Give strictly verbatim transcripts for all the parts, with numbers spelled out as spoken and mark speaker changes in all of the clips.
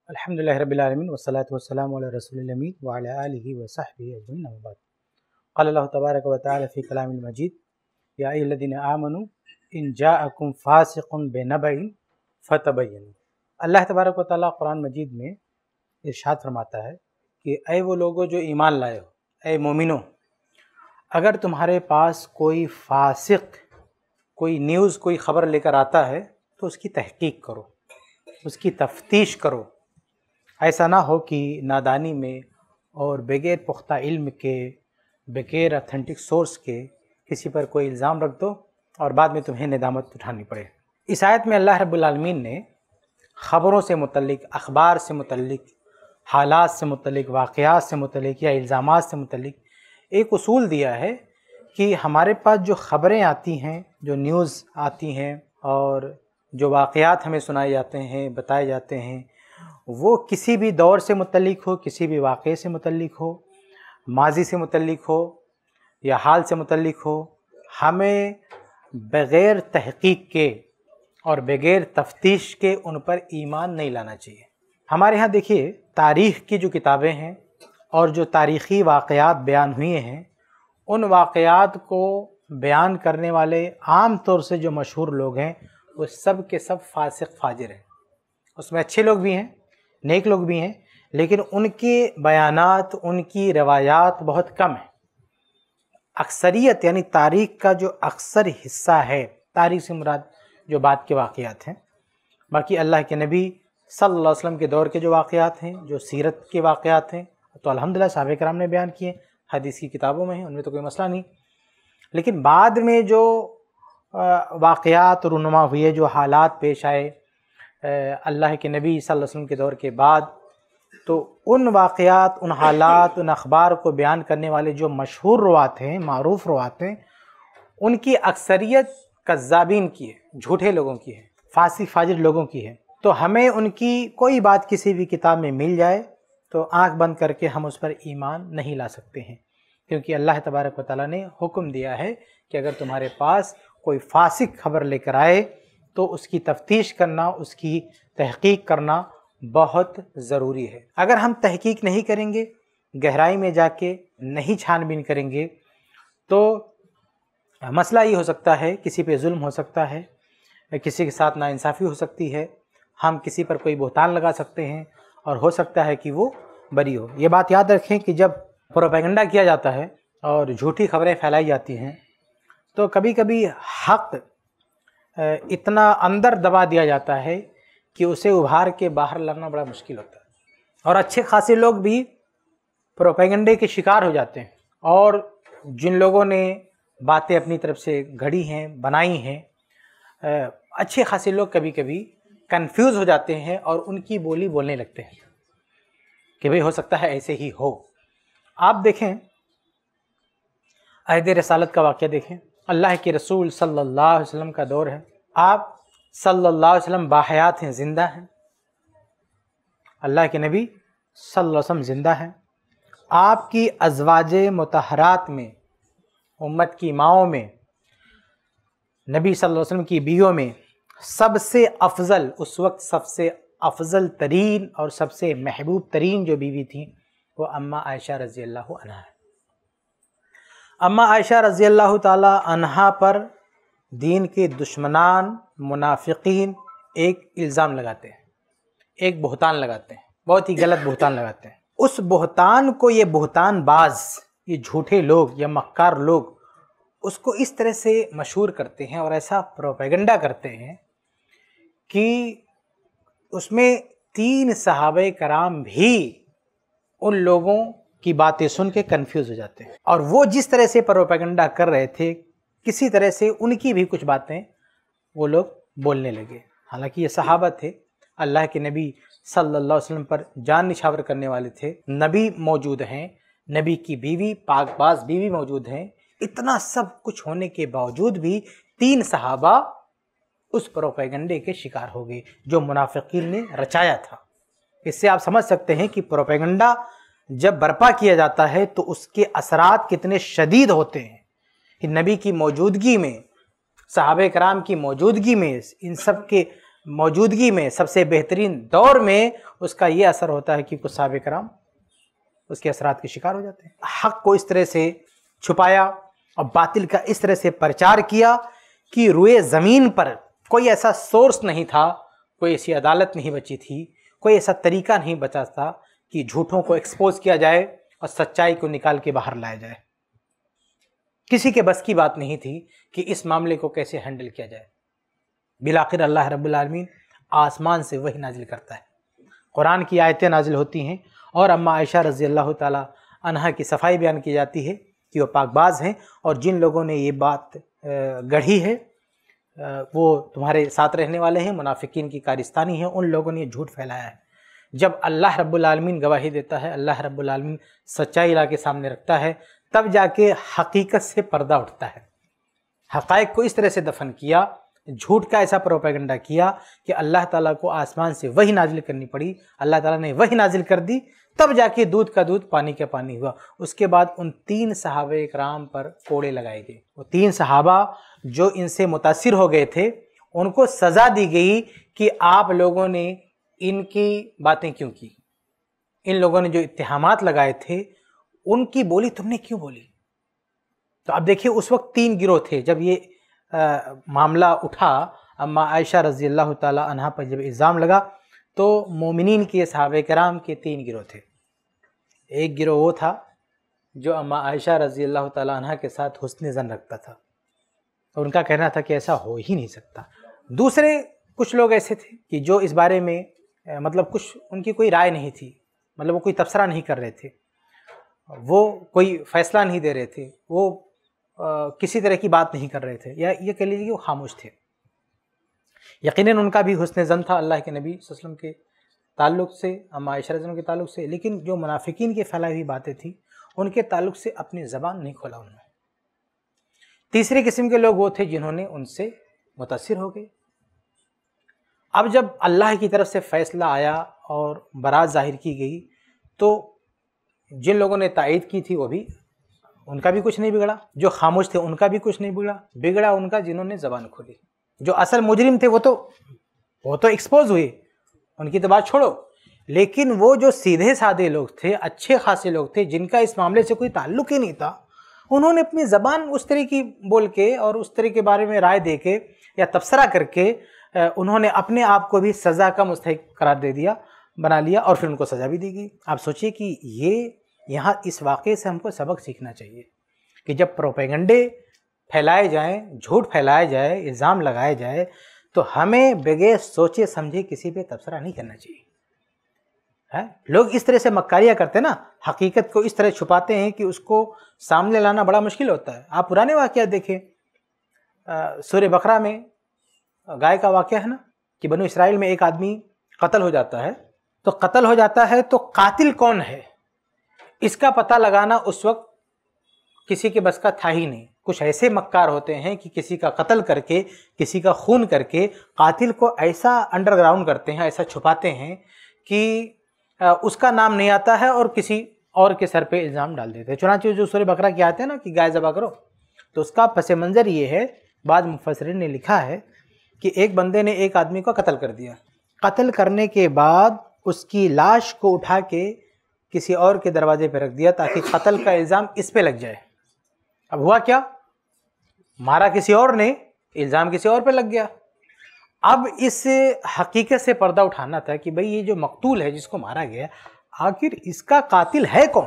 Speaker 1: الحمدللہ رب العالمین والصلاة والسلام علی رسول الامین وعلی آلہ وصحبہ اجمعین اما بعد قال اللہ تبارک و تعالی فی کلام المجید یا ایھا الذین آمنوا ان جاءکم فاسق بنبأ فتبینوا۔ اللہ تبارک و تعالی قرآن مجید میں ارشاد فرماتا ہے کہ اے وہ لوگو جو ایمان لائے ہو، اے مومنو، اگر تمہارے پاس کوئی فاسق کوئی نیوز کوئی خبر لے کر آتا ہے تو اس کی تحقیق کرو، اس کی تفتیش کرو۔ ایسا نہ ہو کہ نادانی میں اور بغیر پختہ علم کے، بغیر اتھینٹک سورس کے کسی پر کوئی الزام رکھ دو اور بعد میں تمہیں ندامت اٹھانی پڑے۔ اس آیت میں اللہ رب العالمین نے خبروں سے متعلق، اخبار سے متعلق، حالات سے متعلق، واقعات سے متعلق یا الزامات سے متعلق ایک اصول دیا ہے کہ ہمارے پاس جو خبریں آتی ہیں، جو نیوز آتی ہیں اور جو واقعات ہمیں سنائے جاتے ہیں، بتائے جاتے ہیں، وہ کسی بھی دور سے متعلق ہو، کسی بھی واقعے سے متعلق ہو، ماضی سے متعلق ہو یا حال سے متعلق ہو، ہمیں بغیر تحقیق کے اور بغیر تفتیش کے ان پر ایمان نہیں لانا چاہیے۔ ہمارے ہاں دیکھیے، تاریخ کی جو کتابیں ہیں اور جو تاریخی واقعات بیان ہوئے ہیں، ان واقعات کو بیان کرنے والے عام طور سے جو مشہور لوگ ہیں وہ سب کے سب فاسق فاجر ہیں۔ اس میں اچھے لوگ بھی ہیں، نیک لوگ بھی ہیں، لیکن ان کے بیانات، ان کی روایات بہت کم ہیں۔ اکثریت یعنی تاریخ کا جو اکثر حصہ ہے، تاریخ سے مراد جو بعد کے واقعات ہیں، باقی اللہ کے نبی صلی اللہ علیہ وسلم کے دور کے جو واقعات ہیں، جو سیرت کے واقعات ہیں، تو الحمدللہ صحابہ کرام نے بیان کیے، حدیث کی کتابوں میں ہیں، ان میں تو کوئی مسئلہ نہیں۔ لیکن بعد میں جو واقعات رونما ہوئے، جو حالات پیش آئے اللہ کے نبی صلی اللہ علیہ وسلم کے دور کے بعد، تو ان واقعات، ان حالات، ان اخبار کو بیان کرنے والے جو مشہور روات ہیں، معروف روات ہیں، ان کی اکثریت کذابین کی ہے، جھوٹے لوگوں کی ہے، فاسق فاجر لوگوں کی ہے۔ تو ہمیں ان کی کوئی بات کسی بھی کتاب میں مل جائے تو آنکھ بند کر کے ہم اس پر ایمان نہیں لا سکتے ہیں، کیونکہ اللہ تبارک و تعالیٰ نے حکم دیا ہے کہ اگر تمہارے پاس کوئی فاسق خبر لے کر آئے تو اس کی تفتیش کرنا، اس کی تحقیق کرنا بہت ضروری ہے۔ اگر ہم تحقیق نہیں کریں گے، گہرائی میں جا کے نہیں چھان بین کریں گے، تو مسئلہ یہ ہو سکتا ہے کسی پہ ظلم ہو سکتا ہے، کسی کے ساتھ ناانصافی ہو سکتی ہے، ہم کسی پر کوئی بہتان لگا سکتے ہیں اور ہو سکتا ہے کہ وہ بری ہو۔ یہ بات یاد رکھیں کہ جب پروپیگنڈا کیا جاتا ہے اور جھوٹی خبریں پھیلائی جاتی ہیں تو کبھی کبھی حق اتنا اندر دبا دیا جاتا ہے کہ اسے ابھار کے باہر لانا بڑا مشکل ہوتا ہے، اور اچھے خاصے لوگ بھی پروپیگنڈے کے شکار ہو جاتے ہیں، اور جن لوگوں نے باتیں اپنی طرف سے گھڑی ہیں، بنائی ہیں، اچھے خاصے لوگ کبھی کبھی کنفیوز ہو جاتے ہیں اور ان کی بولی بولنے لگتے ہیں کہ بھئی ہو سکتا ہے ایسے ہی ہو۔ آپ دیکھیں، عہد رسالت کا واقعہ دیکھیں، اللہ کے رسول صلی اللہ علیہ وسلم کا دور ہے، آپ صلی اللہ علیہ وسلم باحیات ہیں، زندہ ہیں، اللہ کے نبی صلی اللہ علیہ وسلم زندہ ہیں، آپ کی ازواج مطہرات میں، امت کی ماؤں میں، نبی صلی اللہ علیہ وسلم کی بیویوں میں سب سے افضل، اس وقت سب سے افضل ترین اور سب سے محبوب ترین جو بیوی تھیں وہ اماں عائشہ رضی اللہ عنہا ہے۔ اماں عائشہ رضی اللہ تعالی عنہا پر دین کے دشمنان، منافقین ایک الزام لگاتے ہیں، ایک بہتان لگاتے ہیں، بہت ہی غلط بہتان لگاتے ہیں۔ اس بہتان کو یہ بہتان باز، یہ جھوٹے لوگ یا مکار لوگ اس کو اس طرح سے مشہور کرتے ہیں اور ایسا پروپیگنڈا کرتے ہیں کہ اس میں تین صحابہ کرام بھی ان لوگوں کی باتیں سن کے کنفیوز ہو جاتے ہیں، اور وہ جس طرح سے پروپیگنڈا کر رہے تھے کسی طرح سے ان کی بھی کچھ باتیں وہ لوگ بولنے لگے، حالانکہ یہ صحابہ تھے، اللہ کے نبی صلی اللہ علیہ وسلم پر جان نچھاور کرنے والے تھے، نبی موجود ہیں، نبی کی بیوی پاک باز بیوی موجود ہیں، اتنا سب کچھ ہونے کے باوجود بھی تین صحابہ اس پروپیگنڈے کے شکار ہو گئے جو منافقین نے رچایا تھا۔ اس سے آپ سمجھ سکتے ہیں کہ پروپیگنڈا جب برپا کیا جاتا ہے تو اس کے اثرات کتنے شدید ہوتے ہیں، کہ نبی کی موجودگی میں، صحابہ کرام کی موجودگی میں، ان سب کے موجودگی میں، سب سے بہترین دور میں اس کا یہ اثر ہوتا ہے کہ کچھ صحابہ کرام اس کے اثرات کے شکار ہو جاتے ہیں۔ حق کو اس طرح سے چھپایا اور باطل کا اس طرح سے پرچار کیا کہ روئے زمین پر کوئی ایسا سورس نہیں تھا، کوئی ایسی عدالت نہیں بچی تھی، کوئی ایسا طریقہ نہیں بچا تھا کہ جھوٹوں کو ایکسپوز کیا جائے اور سچائی کو نکال کے باہر لایا جائے۔ کسی کے بس کی بات نہیں تھی کہ اس معاملے کو کیسے ہینڈل کیا جائے۔ بالآخر اللہ رب العالمین آسمان سے وحی نازل کرتا ہے، قرآن کی آیتیں نازل ہوتی ہیں، اور اما عائشہ رضی اللہ تعالی عنہا کی صفائی بیان کی جاتی ہے کہ وہ پاک باز ہیں، اور جن لوگوں نے یہ بات گڑھی ہے وہ تمہارے ساتھ رہنے والے ہیں، منافقین کی کارستانی ہیں، ان لوگوں نے یہ جھوٹ پھیلایا ہے۔ جب اللہ رب العالمین گواہی دیتا ہے، اللہ رب العالمین سچائی لا کے سامنے رکھتا ہے، تب جا کے حقیقت سے پردہ اٹھتا ہے۔ حقائق کو اس طرح سے دفن کیا، جھوٹ کا ایسا پروپیگنڈا کیا کہ اللہ تعالیٰ کو آسمان سے وحی نازل کرنی پڑی، اللہ تعالیٰ نے وحی نازل کر دی، تب جا کے دودھ کا دودھ پانی کا پانی ہوا۔ اس کے بعد ان تین صحابہ کرام پر کوڑے لگائے گئے۔ وہ تین صحابہ جو ان سے متاثر ہو گئے تھے، ان کو سزا دی گئی کہ آپ لوگوں نے ان کی باتیں کیوں کی، ان لوگوں نے جو اتہامات لگائے تھے ان کی بولی تم نے کیوں بولی۔ تو اب دیکھیے اس وقت تین گروہ تھے۔ جب یہ معاملہ اٹھا، اما عائشہ رضی اللہ تعالی عنہا پر جب الزام لگا، تو مومنین کے صحابہ کرام کے تین گروہ تھے۔ ایک گروہ وہ تھا جو اما عائشہ رضی اللہ تعالی عنہا کے ساتھ حسن ظن رکھتا تھا، اور ان کا کہنا تھا کہ ایسا ہو ہی نہیں سکتا۔ دوسرے کچھ لوگ ایسے تھے کہ جو اس بارے میں مطلب کچھ ان کی کوئی رائے نہیں تھی، مطلب وہ کوئی تبصرہ نہیں کر رہے تھے، وہ کوئی فیصلہ نہیں دے رہے تھے، وہ کسی طرح کی بات نہیں کر رہے تھے، یا یہ کہہ لیجیے کہ وہ خاموش تھے۔ یقیناً ان کا بھی حسن ظن تھا اللہ کے نبی صلی اللہ علیہ وسلم کے تعلق سے، اما عائشہ رضی اللہ عنہا کے تعلق سے، لیکن جو منافقین کی پھیلائی ہوئی باتیں تھیں ان کے تعلق سے اپنی زبان نہیں کھولا انہوں نے۔ تیسری قسم کے لوگ وہ تھے جنہوں نے ان سے متاثر ہو گئے۔ اب جب اللہ کی طرف سے فیصلہ آیا اور برات ظاہر کی گئی، تو جن لوگوں نے تائید کی تھی وہ بھی، ان کا بھی کچھ نہیں بگڑا، جو خاموش تھے ان کا بھی کچھ نہیں بگڑا، بگڑا ان کا جنہوں نے زبان کھولی۔ جو اصل مجرم تھے وہ تو وہ تو ایکسپوز ہوئے، ان کی تو بات چھوڑو، لیکن وہ جو سیدھے سادے لوگ تھے، اچھے خاصے لوگ تھے، جن کا اس معاملے سے کوئی تعلق ہی نہیں تھا، انہوں نے اپنی زبان اس طرح کی بول کے اور اس طرح کے بارے میں رائے دے کے یا تبصرہ کر کے انہوں نے اپنے آپ کو بھی سزا کا مستحق قرار دے دیا، بنا لیا، اور پھر ان کو سزا بھی دی گئی۔ آپ سوچئے کہ یہ یہاں اس واقعے سے ہم کو سبق سیکھنا چاہیے کہ جب پروپیگنڈے پھیلائے جائیں، جھوٹ پھیلایا جائے، الزام لگائے جائے، تو ہمیں بغیر سوچے سمجھے کسی پہ تبصرہ نہیں کرنا چاہیے۔ لوگ اس طرح سے مکاریاں کرتے ہیں نا، حقیقت کو اس طرح چھپاتے ہیں کہ اس کو سامنے لانا بڑا مشکل ہوتا ہے۔ آپ پرانے واقعات دیکھیں، سورہ بقرہ میں گائے کا واقعہ ہے نا، کہ بنو اسرائیل میں ایک آدمی قتل ہو جاتا ہے، تو قتل ہو جاتا ہے تو قاتل کون ہے اس کا پتہ لگانا اس وقت کسی کے بس کا تھا ہی نہیں۔ کچھ ایسے مکار ہوتے ہیں کہ کسی کا قتل کر کے، کسی کا خون کر کے قاتل کو ایسا انڈر گراؤنڈ کرتے ہیں، ایسا چھپاتے ہیں کہ اس کا نام نہیں آتا ہے، اور کسی اور کے سر پہ الزام ڈال دیتے ہیں۔ چنانچہ جو سورہ بقرہ کی آتے ہیں نا کہ گائے ذبح کرو، تو اس کا پس منظر یہ ہے، بعض مفسرین نے لکھا ہے کہ ایک بندے نے ایک آدمی کو قتل کر دیا، قتل کرنے کے بعد اس کی لاش کو اٹھا کے کسی اور کے دروازے پہ رکھ دیا تاکہ قتل کا الزام اس پہ لگ جائے۔ اب ہوا کیا؟ مارا کسی اور نے، الزام کسی اور پہ لگ گیا۔ اب اس حقیقت سے پردہ اٹھانا تھا کہ بھئی یہ جو مقتول ہے، جس کو مارا گیا، آخر اس کا قاتل ہے کون؟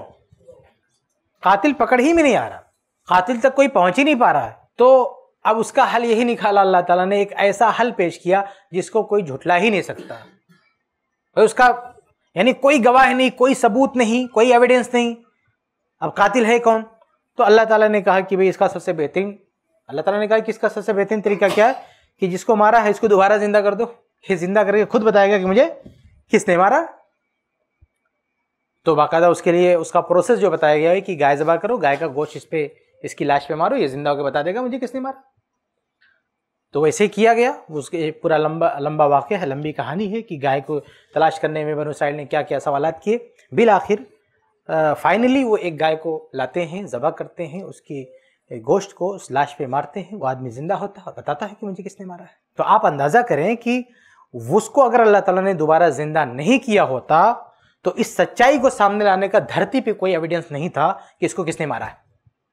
Speaker 1: قاتل پکڑ ہی میں نہیں آ رہا، قاتل تک کوئی پہنچ ہی نہیں پا رہا ہے۔ تو اب اس کا حل یہی نکالا اللہ تعالیٰ نے، ایک ایسا حل پیش کیا جس کو کوئی جھٹلا ہی نہیں سکتا۔ اس کا یعنی کوئی گواہ نہیں، کوئی ثبوت نہیں، کوئی ایویڈنس نہیں، اب قاتل ہے کون؟ تو اللہ تعالیٰ نے کہا کہ بھئی اس کا سب سے بہترین اللہ تعالیٰ نے کہا کہ اس کا سب سے بہترین طریقہ کیا ہے کہ جس کو مارا ہے اس کو دوبارہ زندہ کر دو، یہ زندہ کر کے خود بتائے گا کہ مجھے کس نے مارا۔ تو باقاعدہ اس کے لیے اس کا پروسیس جو بتایا گیا ہے کہ گائے ذبح کرو، گائے کا گوشت اس پہ اس کی لاش پہ مارو، یہ زندہ ہو کے بتا دے گا مجھے کس نے مارا۔ تو ویسے ہی کیا گیا، اس کے پورا لمبا لمبا واقعہ ہے، لمبی کہانی ہے کہ گائے کو تلاش کرنے میں بنو اسرائیل نے کیا کیا سوالات کیے۔ بالآخر فائنلی وہ ایک گائے کو لاتے ہیں، ذبح کرتے ہیں، اس کی گوشت کو اس لاش پہ مارتے ہیں، وہ آدمی زندہ ہوتا ہے، بتاتا ہے کہ مجھے کس نے مارا ہے۔ تو آپ اندازہ کریں کہ اس کو اگر اللہ تعالیٰ نے دوبارہ زندہ نہیں کیا ہوتا تو اس سچائی کو سامنے لانے کا دھرتی پہ کوئی ایویڈنس نہیں تھا کہ اس کو کس نے مارا ہے.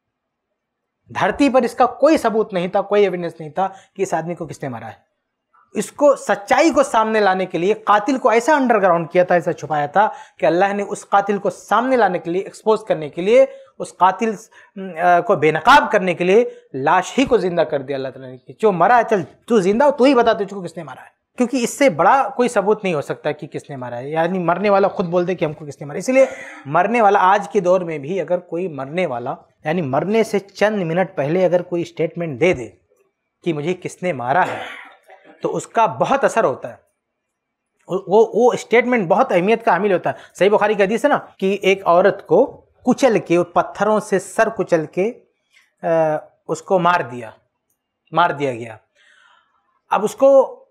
Speaker 1: دھرتی پر اس کا کوئی ثبوت نہیں تھا, کوئی ایویڈنس نہیں تھا کہ اس آدمی کو کس نے مارا ہے. اس کو سچائی کو سامنے لانے کے لیے قاتل کو ایسا انڈر گراؤنڈ کیا تھا, ایسا چھپایا تھا کہ اللہ نے اس قاتل کو سامنے لانے کے لیے, ایکسپوز کرنے کے لیے, اس قاتل کو بے نقاب کرنے کے لیے لاش ہی کو زندہ کر دیا اللہ تعالیٰ نے. جو مرا ہے چل تو زندہ ہو, تو ہی بتا تجھ کو کس نے مارا ہے, کیونکہ اس سے بڑا کوئی ثبوت نہیں ہو سکتا کہ کس نے مارا ہے. یعنی مرنے والا خود بول دے کہ ہم کو کس نے مارا. اس لیے مرنے والا آج کے دور میں بھی اگر کوئی مرنے والا یعنی مرنے سے چند منٹ پہلے اگر کوئی اسٹیٹمنٹ دے دے کہ مجھے کس نے مارا ہے تو اس کا بہت اثر ہوتا ہے. وہ وہ اسٹیٹمنٹ بہت اہمیت کا حامل ہوتا ہے. صحیح بخاری کی حدیث ہے نا کہ ایک عورت کو کچل کے, پتھروں سے سر کچل کے اس کو مار دیا مار دیا گیا. اب اس کو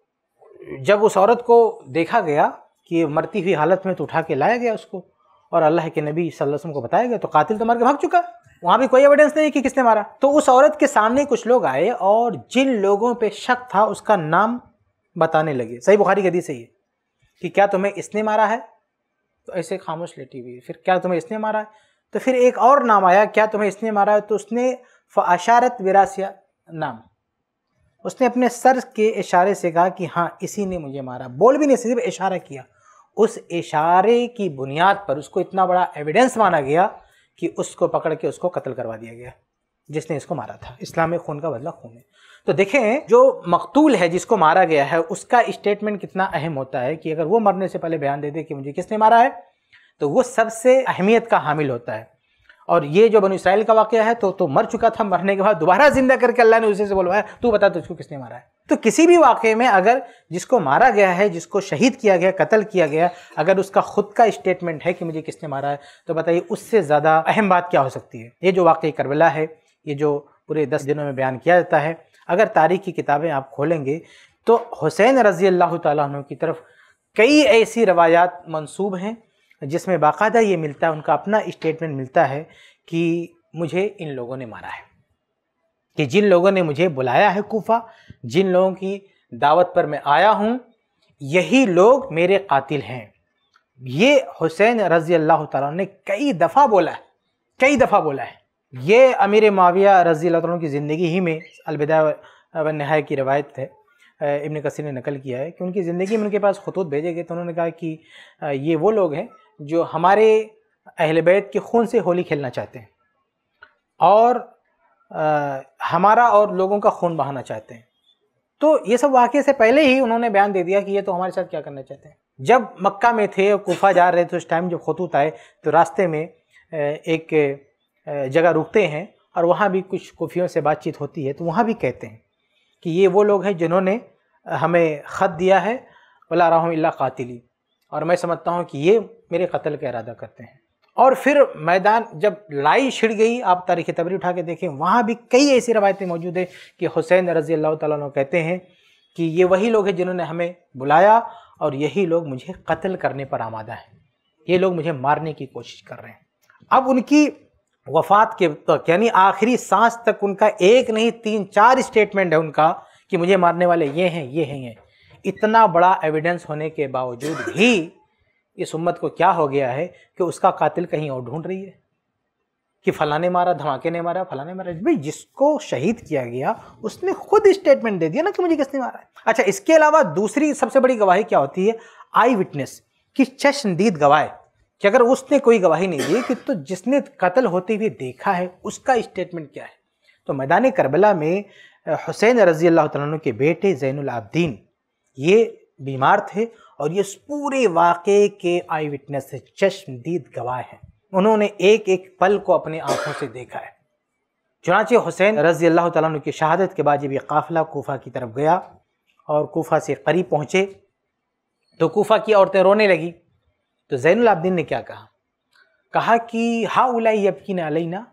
Speaker 1: جب اس عورت کو دیکھا گیا کہ مرتی ہوئی حالت میں تو اٹھا کے لایا گیا اس کو, اور اللہ کے نبی صلی اللہ علیہ وسلم کو بتایا گیا, تو قاتل تو مر کے بھاگ چکا, وہاں بھی کوئی ایویڈنس نہیں کہ کس نے مارا. تو اس عورت کے سامنے کچھ لوگ آئے اور جن لوگوں پہ شک تھا اس کا نام بتانے لگے. صحیح بخاری کی حدیث ہے یہ کہ کیا تمہیں اس نے مارا ہے, تو ایسے خاموش لیٹی ہوئی. پھر کیا تمہیں اس نے مارا ہے, تو پھر ایک اور نام آیا, کیا تمہیں اس نے مارا ہے, تو اس نے فاشارت وراسیہ نام, اس نے اپنے سر کے اشارے سے کہا کہ ہاں اسی نے مجھے مارا. بول بھی نہیں, صرف اشارہ کیا. اس اشارے کی بنیاد پر اس کو اتنا بڑا ایویڈنس مانا گیا کہ اس کو پکڑ کے اس کو قتل کروا دیا گیا جس نے اس کو مارا تھا. اسلام میں خون کا بدلہ خون ہے. تو دیکھیں جو مقتول ہے, جس کو مارا گیا ہے, اس کا اسٹیٹمنٹ کتنا اہم ہوتا ہے کہ اگر وہ مرنے سے پہلے بیان دے دے کہ مجھے کس نے مارا ہے تو وہ سب سے اہمیت کا حامل ہوتا ہے. اور یہ جو بنو اسرائیل کا واقعہ ہے تو تو مر چکا تھا, مرنے کے بعد دوبارہ زندہ کر کے اللہ نے اسے سے بلوایا, تو بتا تجھ کو کس نے مارا ہے. تو کسی بھی واقعے میں اگر جس کو مارا گیا ہے, جس کو شہید کیا گیا, قتل کیا گیا, اگر اس کا خود کا اسٹیٹمنٹ ہے کہ مجھے کس نے مارا ہے, تو بتائیے اس سے زیادہ اہم بات کیا ہو سکتی ہے. یہ جو واقعہ کربلا ہے, یہ جو پورے دس دنوں میں بیان کیا جاتا ہے, اگر تاریخ کی کتابیں آپ کھولیں گے تو حسین رضی اللہ تعالیٰ عنہ کی طرف کئی ایسی روایات منسوب ہیں جس میں باقاعدہ یہ ملتا ہے, ان کا اپنا اسٹیٹمنٹ ملتا ہے کہ مجھے ان لوگوں نے مارا ہے, کہ جن لوگوں نے مجھے بلایا ہے کوفہ, جن لوگوں کی دعوت پر میں آیا ہوں, یہی لوگ میرے قاتل ہیں. یہ حسین رضی اللہ تعالیٰ نے کئی دفعہ بولا ہے, کئی دفعہ بولا ہے. یہ امیر معاویہ رضی اللہ تعالیٰ کی زندگی ہی میں, البدایہ والنہایہ کی روایت ہے, ابن کثیر نے نقل کیا ہے کہ ان کی زندگی میں ان کے پاس خطوط بھیجے گئے تو انہوں نے کہا کہ یہ وہ لوگ ہیں جو ہمارے اہل بیت کے خون سے ہولی کھیلنا چاہتے ہیں اور ہمارا اور لوگوں کا خون بہانا چاہتے ہیں. تو یہ سب واقعے سے پہلے ہی انہوں نے بیان دے دیا کہ یہ تو ہمارے ساتھ کیا کرنا چاہتے ہیں. جب مکہ میں تھے اور کوفہ جا رہے تھے اس ٹائم جب خطوط آئے تو راستے میں ایک جگہ رکتے ہیں اور وہاں بھی کچھ کوفیوں سے بات چیت ہوتی ہے, تو وہاں بھی کہتے ہیں کہ یہ وہ لوگ ہیں جنہوں نے ہمیں خط دیا ہے ولا راہم الا قاتلی, اور میں سمجھتا ہوں کہ یہ میرے قتل کا ارادہ کرتے ہیں. اور پھر میدان جب لڑائی چھڑ گئی, آپ تاریخ تبری اٹھا کے دیکھیں, وہاں بھی کئی ایسی روایتیں موجود ہیں کہ حسین رضی اللہ تعالیٰ عنہ کہتے ہیں کہ یہ وہی لوگ ہیں جنہوں نے ہمیں بلایا اور یہی لوگ مجھے قتل کرنے پر آمادہ ہیں, یہ لوگ مجھے مارنے کی کوشش کر رہے ہیں. اب ان کی وفات کے تک یعنی آخری سانس تک ان کا ایک نہیں تین چار اسٹیٹمنٹ ہے ان کا کہ مجھے مارنے والے یہ ہیں یہ ہیں یہ. اتنا بڑا ایویڈنس ہونے کے باوجود بھی اس امت کو کیا ہو گیا ہے کہ اس کا قاتل کہیں اور ڈھونڈ رہی ہے کہ فلاں نے مارا, دھماکے نے مارا, فلاں نے مارا. بھائی جس کو شہید کیا گیا اس نے خود اسٹیٹمنٹ دے دیا نا کہ مجھے کس نے مارا ہے. اچھا, اس کے علاوہ دوسری سب سے بڑی گواہی کیا ہوتی ہے, آئی وٹنس کی چشمدید گواہ, کہ اگر اس نے کوئی گواہی نہیں دی کہ تو جس نے قتل ہوتے ہوئے دیکھا ہے اس کا اسٹیٹمنٹ کیا ہے. تو میدان کربلا میں حسین رضی اللہ تعالیٰ عنہ کے بیٹے زین العابدین یہ بیمار تھے اور یہ اس پورے واقعے کے آئی وٹنس سے چشمدید گواہ ہیں. انہوں نے ایک ایک پل کو اپنے آنکھوں سے دیکھا ہے. چنانچہ حسین رضی اللہ تعالیٰ عنہ کی شہادت کے بعد جب یہ قافلہ کوفہ کی طرف گیا اور کوفہ سے قریب پہنچے تو کوفہ کی عورتیں رونے لگی. تو زین العابدین نے کیا کہا, کہا کہ ہؤلاء یبکین علینا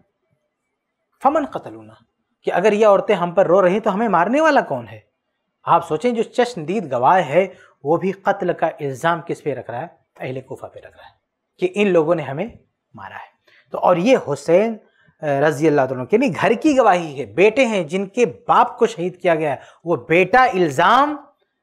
Speaker 1: فمن قتلونا, کہ اگر یہ عورتیں ہم پر رو رہی تو ہمیں مارنے والا کون ہے. آپ سوچیں جو چشمدید گواہ ہے وہ بھی قتل کا الزام کس پہ رکھ رہا ہے, اہل کوفہ پہ رکھ رہا ہے کہ ان لوگوں نے ہمیں مارا ہے. تو اور یہ حسین رضی اللہ عنہ یعنی گھر کی گواہی ہے, بیٹے ہیں جن کے باپ کو شہید کیا گیا ہے, وہ بیٹا الزام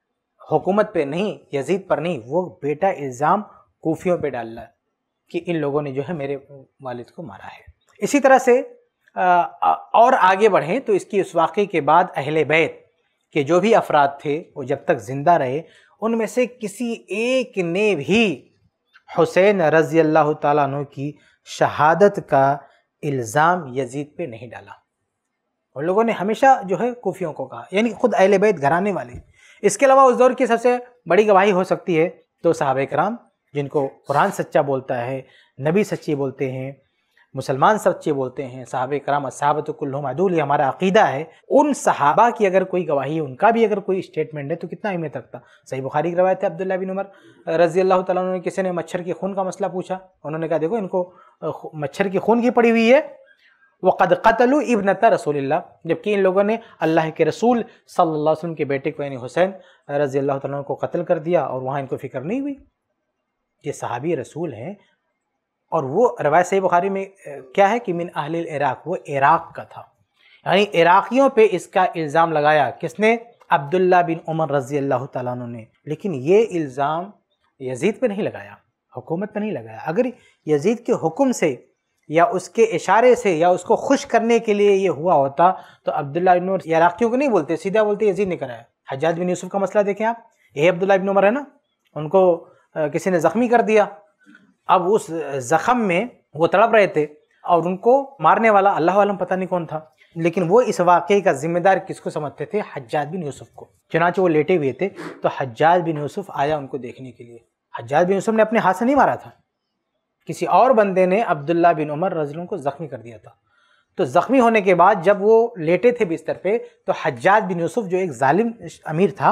Speaker 1: حکومت پہ نہیں، یزید پر نہیں، وہ بیٹا الزام کوفیوں پہ ڈال رہا ہے کہ ان لوگوں نے جو ہے میرے والد کو مارا ہے۔ اسی طرح سے اور آگے بڑھیں تو اس کی اس واقعے کے بعد اہل بیت کے جو بھی افراد تھے وہ جب تک زندہ رہے ان میں سے کسی ایک نے بھی حسین رضی اللہ تعالیٰ عنہ کی شہادت کا الزام یزید پہ نہیں ڈالا۔ ان لوگوں نے ہمیشہ جو ہے کوفیوں کو کہا، یعنی خود اہل بیت گھرانے والے۔ اس کے علاوہ اس دور کی سب سے بڑی گواہی ہو سکتی ہے تو صحابہ کرام، جن کو قرآن سچا بولتا ہے، نبی سچے بولتے ہیں، مسلمان سچے بولتے ہیں، صحابہ کرام الصحابۃ کلھم عدول، یہ ہمارا عقیدہ ہے۔ ان صحابہ کی اگر کوئی گواہی، ان کا بھی اگر کوئی اسٹیٹمنٹ ہے تو کتنا اہمیت رکھتا۔ صحیح بخاری کی روایت ہے، عبداللہ بن عمر رضی اللہ تعالیٰ عنہ نے کسی نے مچھر کے خون کا مسئلہ پوچھا، انہوں نے کہا دیکھو ان کو مچھر کی خون کی پڑی ہوئی ہے، وَقَدْ قَتَلُوا ابْنَةَ رسول اللہ، جبکہ ان لوگوں نے اللہ کے رسول صلی اللہ علیہ وسلم کے بیٹے کو یعنی حسین رضی اللہ تعالیٰ عنہ کو قتل کر دیا، اور وہاں ان کو فکر نہیں ہوئی۔ یہ صحابی رسول ہیں، اور وہ روایت صحیح بخاری میں کیا ہے کہ من اہل العراق، وہ عراق کا تھا، یعنی عراقیوں پہ اس کا الزام لگایا کس نے؟ عبداللہ بن عمر رضی اللہ تعالیٰ عنہ نے۔ لیکن یہ الزام یزید پہ نہیں لگایا، حکومت پہ نہیں لگایا۔ اگر یزید کے حکم سے یا اس کے اشارے سے یا اس کو خوش کرنے کے لیے یہ ہوا ہوتا تو عبداللہ بن عمر عراقیوں کو نہیں بولتے، سیدھا بولتے یزید نے کرایا۔ حجاج بن یوسف کا مسئلہ دیکھیں آپ، یہ عبداللہ بن عمر ہے نا، ان کو کسی نے زخمی کر دیا، اب اس زخم میں وہ تڑپ رہے تھے اور ان کو مارنے والا اللہ عالم پتہ نہیں کون تھا، لیکن وہ اس واقعے کا ذمہ دار کس کو سمجھتے تھے؟ حجاج بن یوسف کو۔ چنانچہ وہ لیٹے ہوئے تھے تو حجاج بن یوسف آیا ان کو دیکھنے کے لیے۔ حجاج بن یوسف نے اپنے ہاتھ سے نہیں مارا تھا، کسی اور بندے نے عبداللہ بن عمر رضی اللہ عنہ کو زخمی کر دیا تھا۔ تو زخمی ہونے کے بعد جب وہ لیٹے تھے بستر پہ تو حجاج بن یوسف جو ایک ظالم امیر تھا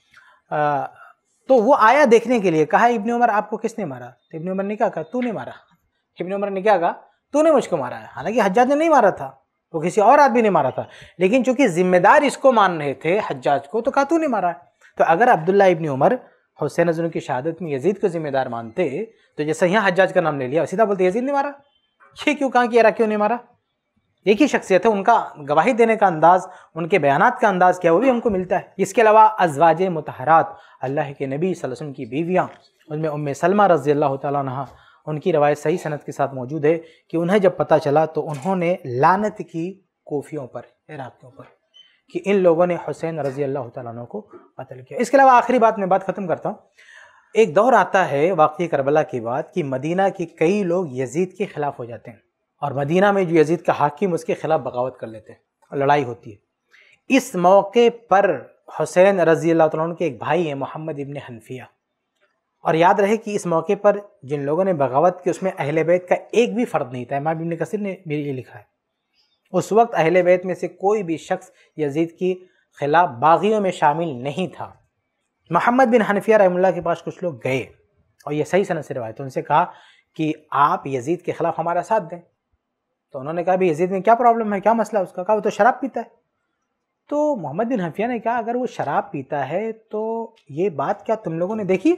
Speaker 1: تو وہ آیا دیکھنے کے لیے، کہا ابن عمر آپ کو کس نے مارا؟ تو ابن عمر نے کیا کہا؟ تو نے مارا۔ ابن عمر نے کیا کہا؟ تو نے مجھ کو مارا ہے۔ حالانکہ حجاج نے نہیں مارا تھا، وہ کسی اور آدمی نے مارا تھا، لیکن چونکہ ذمہ دار اس کو مان رہے تھے حجاج کو تو کہا تو نے مارا ہے۔ تو اگر عبداللہ ابن عمر حسین رضی اللہ عنہ کی شہادت میں یزید کو ذمہ دار مانتے تو جیسے یہاں حجاج کا نام لے لیا سیدھا بولتے یزید نے مارا، یہ کیوں کہا کہ عراقیوں نے مارا؟ ایک ہی شخصیت ہے، ان کا گواہی دینے کا انداز، ان کے بیانات کا انداز کیا وہ بھی ہم کو ملتا ہے۔ اس کے علاوہ ازواج مطہرات، اللہ کے نبی صلی اللہ علیہ وسلم کی بیویاں، ان میں ام سلمہ رضی اللہ تعالیٰ عنہ، ان کی روایت صحیح سند کے ساتھ موجود ہے کہ انہیں جب پتہ چلا تو انہوں نے لعنت کی کوفیوں پر، عراقیوں پر، کہ ان لوگوں نے حسین رضی اللہ تعالیٰ عنہ کو قتل کیا۔ اس کے علاوہ آخری بات میں بات ختم کرتا ہوں، ایک دور آتا ہے واقعہ کربلا کے بعد کہ مدینہ کے کئی لوگ یزید کے خلاف ہو جاتے ہیں، اور مدینہ میں جو یزید کا حاکم اس کے خلاف بغاوت کر لیتے ہیں، لڑائی ہوتی ہے۔ اس موقع پر حسین رضی اللہ تعالیٰ عنہ کے ایک بھائی ہیں محمد ابن حنفیہ، اور یاد رہے کہ اس موقع پر جن لوگوں نے بغاوت کی اس میں اہل بیت کا ایک بھی فرد نہیں تھا۔ امام ابن کثیر نے بھی یہ لکھا ہے، اس وقت اہل بیت میں سے کوئی بھی شخص یزید کی خلاف باغیوں میں شامل نہیں تھا۔ محمد بن حنفیہ رحمہ اللہ کے پاس کچھ لوگ گئے، اور یہ صحیح سند سے روایت ہے، ان سے کہا کہ آپ یزید کے خلاف ہمارا ساتھ دیں۔ تو انہوں نے کہا بھی یزید میں کیا پرابلم ہے، کیا مسئلہ اس کا؟ کہا وہ تو شراب پیتا ہے۔ تو محمد بن حنفیہ نے کہا اگر وہ شراب پیتا ہے تو یہ بات کیا تم لوگوں نے دیکھی؟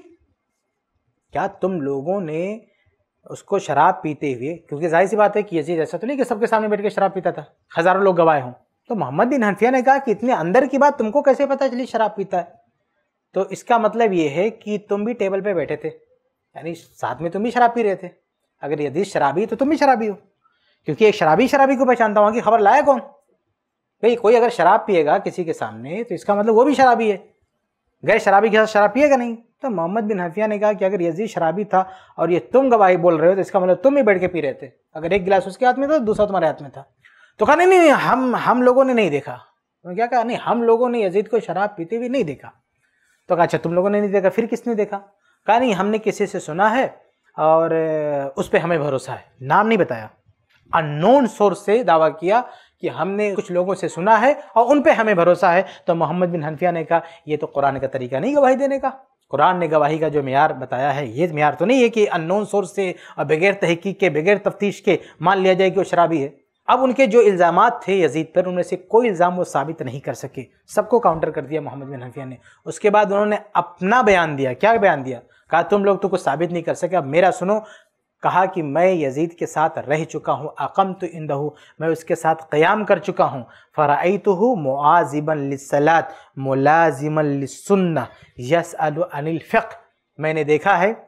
Speaker 1: کیا تم لوگوں نے اس کو شراب پیتے ہوئے، کیونکہ ظاہر سی بات ہے کہ یزید ایسا تو نہیں کہ سب کے سامنے بیٹھ کے شراب پیتا تھا، ہزاروں لوگ گواہ ہوں۔ تو محمد بن حنفیہ نے کہا کہ اتنے اندر کی بات تم کو کیسے پتہ چلی شراب پیتا ہے؟ تو اس کا مطلب یہ ہے کہ تم بھی ٹیبل پہ بیٹھے تھے، یعنی ساتھ میں تم بھی شراب پی رہے تھے۔ اگر یزید شرابی تو تم بھی شرابی ہو، کیونکہ ایک شرابی شرابی کو پہچانتا ہوں کہ خبر لایا کون؟ بھئی کوئی اگر شراب پیے گا کسی کے سامنے تو اس کا مطلب وہ بھی شرابی ہے، غیر شرابی کے ساتھ شراب پیے گا نہیں۔ تو محمد بن حنفیہ نے کہا کہ اگر یزید شرابی تھا اور یہ تم گواہی بول رہے ہو تو اس کا مطلب تم بھی بیٹھ کے پی رہے تھے، اگر ایک گلاس اس کے ہاتھ میں تھا دوسرا تمہارے ہاتھ میں تھا۔ تو کہا نہیں نہیں ہم ہم لوگوں نے نہیں دیکھا۔ انہوں نے کیا کہا؟ نہیں ہم لوگوں نے یزید کو شراب پیتے ہوئے نہیں دیکھا۔ تو کہا اچھا تم لوگوں نے نہیں دیکھا، پھر کس نے دیکھا؟ کہا نہیں ہم نے کسی سے سنا ہے اور اس پہ ہمیں بھروسہ ہے، نام نہیں بتایا، ان نون سورس سے دعویٰ کیا کہ ہم نے کچھ لوگوں سے سنا ہے اور ان پہ ہمیں بھروسہ ہے۔ تو محمد بن حنفیہ نے کہا یہ تو قرآن کا طریقہ نہیں گواہی دینے کا، قرآن نے گواہی کا جو معیار بتایا ہے یہ معیار تو نہیں ہے کہ ان نون سورس سے اور بغیر تحقیق کے بغیر تفتیش کے مان لیا جائے کہ وہ شرابی ہے۔ اب ان کے جو الزامات تھے یزید پر ان میں سے کوئی الزام وہ ثابت نہیں کر سکے، سب کو کاؤنٹر کر دیا محمد بن حنفیہ نے۔ اس کے بعد انہوں نے اپنا بیان دیا، کیا بیان دیا؟ کہا تم لوگ تو کچھ ثابت نہیں کر سکے، اب میرا سنو، کہا کہ میں یزید کے ساتھ رہ چکا ہوں، اقمت عندہ، میں اس کے ساتھ قیام کر چکا ہوں، فرأیتہ معاذبا للصلاۃ ملازما للسنہ یسأل عن الفقہ، میں نے دیکھا ہے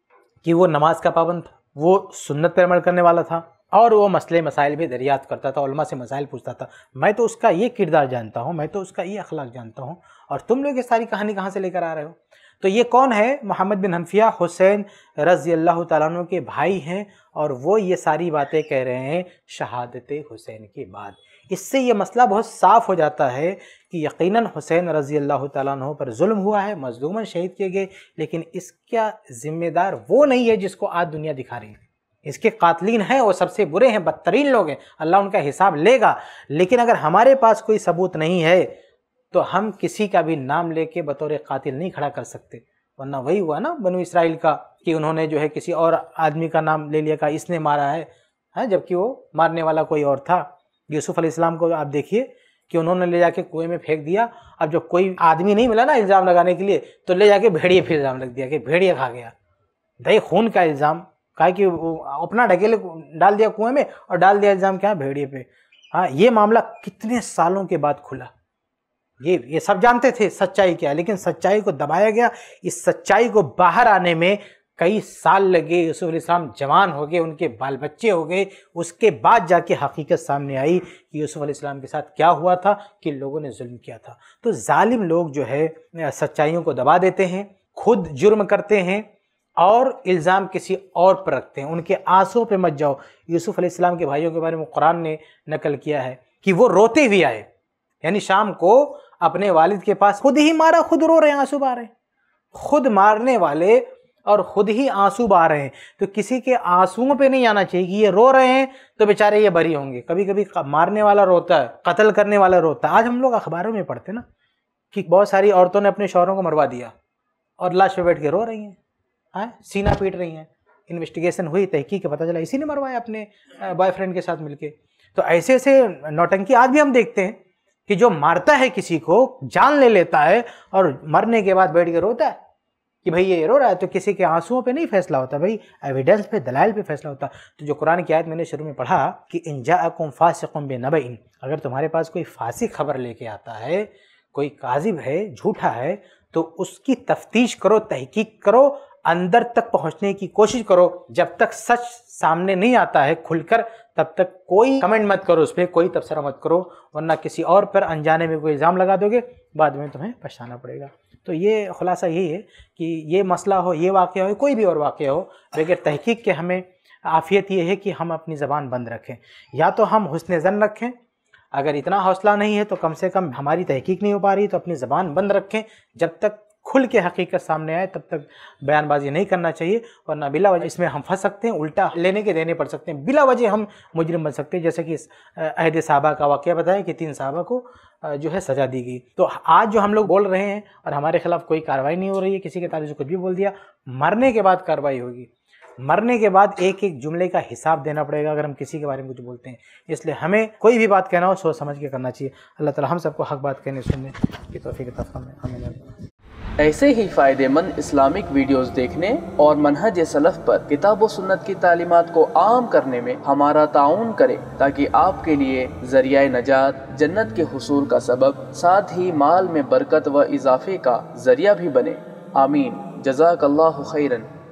Speaker 1: کہ وہ نماز کا پابند تھا، وہ سنت پر عمل کرنے والا تھا، اور وہ مسئلے مسائل بھی دریافت کرتا تھا، علماء سے مسائل پوچھتا تھا۔ میں تو اس کا یہ کردار جانتا ہوں، میں تو اس کا یہ اخلاق جانتا ہوں، اور تم لوگ یہ ساری کہانی کہاں سے لے کر آ رہے ہو؟ تو یہ کون ہے؟ محمد بن حنفیہ حسین رضی اللہ تعالیٰ عنہ کے بھائی ہیں، اور وہ یہ ساری باتیں کہہ رہے ہیں شہادت حسین کے بعد۔ اس سے یہ مسئلہ بہت صاف ہو جاتا ہے کہ یقیناً حسین رضی اللہ تعالیٰ عنہ پر ظلم ہوا ہے، مظلوماً شہید کیے گئے، لیکن اس کا ذمہ دار وہ نہیں ہے جس کو آج دنیا دکھا رہی ہے۔ اس کے قاتلین ہیں، وہ سب سے برے ہیں، بدترین لوگ ہیں، اللہ ان کا حساب لے گا۔ لیکن اگر ہمارے پاس کوئی ثبوت نہیں ہے تو ہم کسی کا بھی نام لے کے بطور قاتل نہیں کھڑا کر سکتے، ورنہ وہی ہوا نا بنو اسرائیل کا کہ انہوں نے جو ہے کسی اور آدمی کا نام لے لیا، کہ اس نے مارا ہے، ہاں جبکہ وہ مارنے والا کوئی اور تھا۔ یوسف علیہ السلام کو آپ دیکھیے کہ انہوں نے لے جا کے کنویں میں پھینک دیا، اب جب کوئی آدمی نہیں ملا نا الزام لگانے کے لیے تو لے جا کے بھیڑیے پھر الزام لگ دیا کہ بھیڑیے کھا گیا، دہی خون کا الزام، کہا کہ اپنا ڈھکیلے ڈال دیا کنویں میں اور ڈال دیا الزام کیا بھیڑیے پہ۔ ہاں یہ معاملہ کتنے سالوں کے بعد کھلا، یہ یہ سب جانتے تھے سچائی کیا، لیکن سچائی کو دبایا گیا۔ اس سچائی کو باہر آنے میں کئی سال لگے، یوسف علیہ السلام جوان ہو گئے، ان کے بال بچے ہو گئے، اس کے بعد جا کے حقیقت سامنے آئی کہ یوسف علیہ السلام کے ساتھ کیا ہوا تھا، کہ لوگوں نے ظلم کیا تھا۔ تو ظالم لوگ جو ہے سچائیوں کو دبا دیتے ہیں، خود جرم کرتے ہیں اور الزام کسی اور پر رکھتے ہیں۔ ان کے آنسوں پہ مت جاؤ۔ یوسف علیہ السلام کے بھائیوں کے بارے میں قرآن نے نقل کیا ہے کہ وہ روتے ہوئے آئے، یعنی شام کو اپنے والد کے پاس، خود ہی مارا، خود رو رہے ہیں، آنسو بہا رہے ہیں، خود مارنے والے اور خود ہی آنسو بہا رہے ہیں۔ تو کسی کے آنسوؤں پہ نہیں آنا چاہیے کہ یہ رو رہے ہیں تو بیچارے یہ بری ہوں گے۔ کبھی کبھی مارنے والا روتا ہے، قتل کرنے والا روتا ہے۔ آج ہم لوگ اخباروں میں پڑھتے نا کہ بہت ساری عورتوں نے اپنے شوہروں کو مروا دیا اور لاش پہ بیٹھ کے رو رہی ہیں، ہاں سینہ پیٹ رہی ہیں۔ انویسٹیگیشن ہوئی، تحقیق پتہ چلا اسی نے مروایا اپنے بوائے فرینڈ کے ساتھ مل کے۔ تو ایسے ایسے نوٹنکی آج بھی ہم دیکھتے ہیں کہ جو مارتا ہے کسی کو، جان لے لیتا ہے اور مرنے کے بعد بیٹھ کے روتا ہے کہ بھئی یہ رو رہا ہے۔ تو کسی کے آنسوؤں پہ نہیں فیصلہ ہوتا بھئی، ایویڈنس پہ، دلائل پہ فیصلہ ہوتا۔ تو جو قرآن کی آیت میں نے شروع میں پڑھا کہ ان جاءکم فاسق بنبأ، اگر تمہارے پاس کوئی فاسق خبر لے کے آتا ہے، کوئی کاذب ہے، جھوٹا ہے، تو اس کی تفتیش کرو، تحقیق کرو، اندر تک پہنچنے کی کوشش کرو۔ جب تک سچ سامنے نہیں آتا ہے کھل کر، تب تک کوئی کمنٹ مت کرو، اس پہ کوئی تبصرہ مت کرو، ورنہ کسی اور پر انجانے میں کوئی الزام لگا دو گے، بعد میں تمہیں پچھتانا پڑے گا۔ تو یہ خلاصہ یہی ہے کہ یہ مسئلہ ہو، یہ واقعہ ہو، کوئی بھی اور واقعہ ہو، بغیر تحقیق کے ہمیں عافیت یہ ہے کہ ہم اپنی زبان بند رکھیں۔ یا تو ہم حسن ظن رکھیں، اگر اتنا حوصلہ نہیں ہے تو کم سے کم ہماری تحقیق نہیں ہو پا رہی تو اپنی زبان بند رکھیں، جب تک کھل کے حقیقت سامنے آئے تب تک بیان بازی نہیں کرنا چاہیے، ورنہ بلا وجہ اس میں ہم پھنس سکتے ہیں، الٹا لینے کے دینے پڑ سکتے ہیں، بلا وجہ ہم مجرم بن سکتے ہیں۔ جیسے کہ عہد صحابہ کا واقعہ بتایا کہ تین صحابہ کو جو ہے سزا دی گئی۔ تو آج جو ہم لوگ بول رہے ہیں اور ہمارے خلاف کوئی کارروائی نہیں ہو رہی ہے، کسی کے تعلق سے کچھ بھی بول دیا، مرنے کے بعد کارروائی ہوگی، مرنے کے بعد ایک ایک جملے کا حساب دینا پڑے گا اگر ہم کسی کے بارے میں کچھ بولتے ہیں۔ اس لیے ہمیں کوئی بھی بات کہنا ہو سوچ سمجھ کے کرنا چاہیے۔ اللہ تعالی ہم سب کو حق بات کہنے سننے کی توفیق عطا فرمائے، آمین۔
Speaker 2: ایسے ہی فائدہ مند اسلامک ویڈیوز دیکھنے اور منہج سلف پر کتاب و سنت کی تعلیمات کو عام کرنے میں ہمارا تعاون کریں، تاکہ آپ کے لیے ذریعہ نجات، جنت کے حصول کا سبب، ساتھ ہی مال میں برکت و اضافے کا ذریعہ بھی بنے۔ آمین۔ جزاک اللہ خیرن۔